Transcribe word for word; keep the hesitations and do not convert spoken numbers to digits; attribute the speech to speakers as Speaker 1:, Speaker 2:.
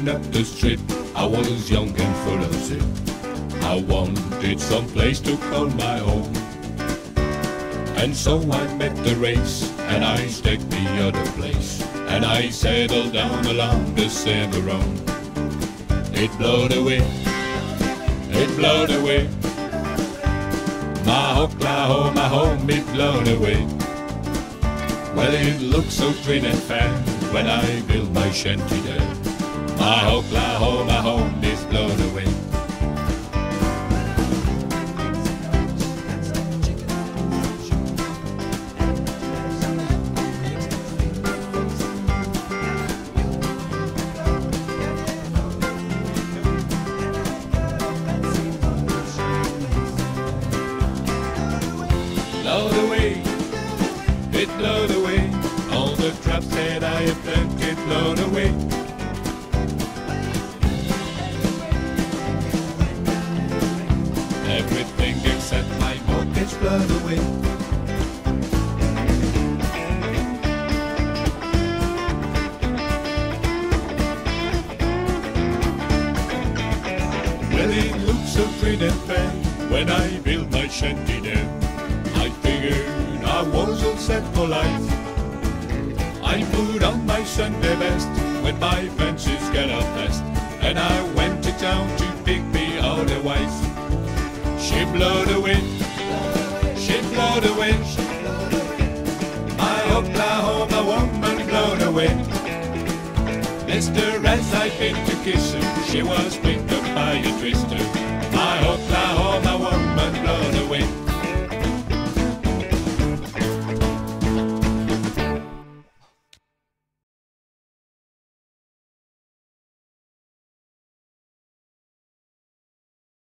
Speaker 1: walking up the street. I was young and full of zip. I wanted some place to call my own. And so I met the race, and I staked the other place, and I settled down along the Cimarron. It blowed away, it blowed away. My Oklahoma home, it blowed away. Well, it looked so green and fair when I built my shanty there. My Oklahoma home is blown away. Blowed away, it blowed away. All the traps that I have built, it blowed away. Everything except my mortgage blowed away. Well, it looked so green and fair when I built my shanty there. I figured I was all set for life. I put on my Sunday best with my fences got up best, and I went to town to pick me out a wife. She blowed away, she blowed away. My Oklahoma woman blowed away. Mister As I've been to kiss her, she was picked up by a twister.